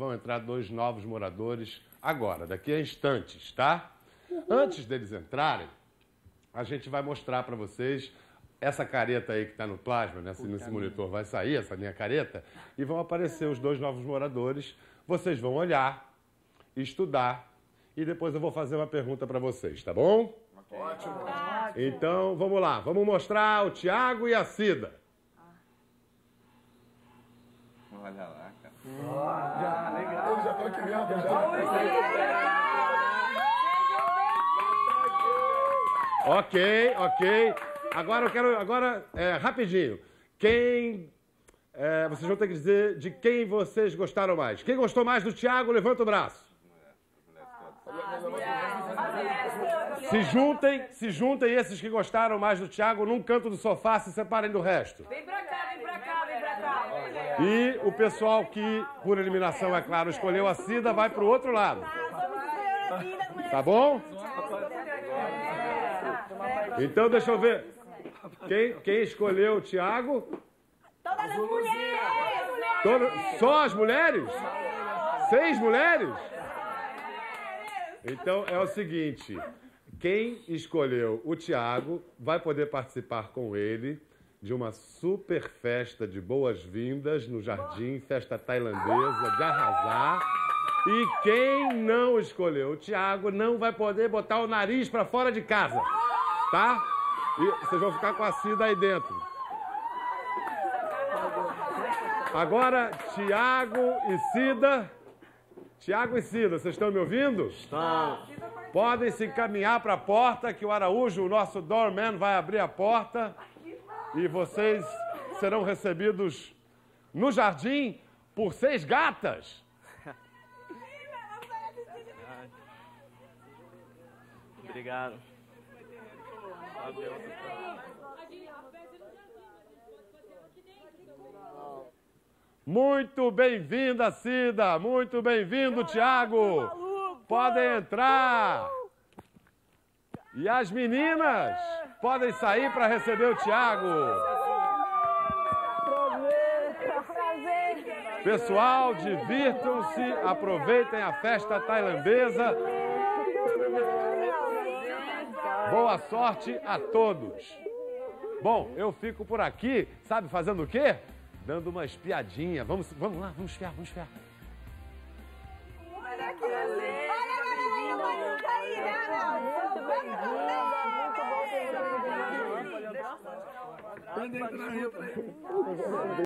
vão entrar 2 novos moradores agora, daqui a instantes, tá? Antes deles entrarem, a gente vai mostrar para vocês essa careta aí que está no plasma, nesse monitor vai sair, essa minha careta, e vão aparecer os 2 novos moradores. Vocês vão olhar, estudar, e depois eu vou fazer uma pergunta para vocês, tá bom? Ótimo. Então, vamos lá. Vamos mostrar o Thiago e a Cida. Olha lá, cara. Legal. Eu já tô aqui mesmo. Ok. Agora eu quero... rapidinho. Vocês vão ter que dizer de quem vocês gostaram mais. Quem gostou mais do Thiago, levanta o braço. Se juntem esses que gostaram mais do Thiago num canto do sofá, se separem do resto. Vem pra cá. E o pessoal que, por eliminação, é claro, escolheu a Cida, vai pro outro lado. Tá bom? Então, deixa eu ver. Quem escolheu o Thiago? Todas as mulheres! Só as mulheres? 6 mulheres? Então, é o seguinte. Quem escolheu o Thiago vai poder participar com ele de uma super festa de boas-vindas no Jardim, festa tailandesa, de arrasar. E quem não escolheu o Thiago não vai poder botar o nariz para fora de casa, tá? E vocês vão ficar com a Cida aí dentro. Agora, Thiago e Cida, vocês estão me ouvindo? Estão. Podem se encaminhar para a porta, que o Araújo, o nosso doorman, vai abrir a porta. E vocês serão recebidos no jardim por 6 gatas. Obrigado. Muito bem-vinda, Cida. Muito bem-vindo, Thiago. Podem entrar. E as meninas podem sair para receber o Thiago. Pessoal, divirtam-se, aproveitem a festa tailandesa. Boa sorte a todos. Bom, eu fico por aqui, sabe fazendo o quê? Dando uma espiadinha. Vamos lá, vamos espiar. Olha que beleza! Olha, Muito bom.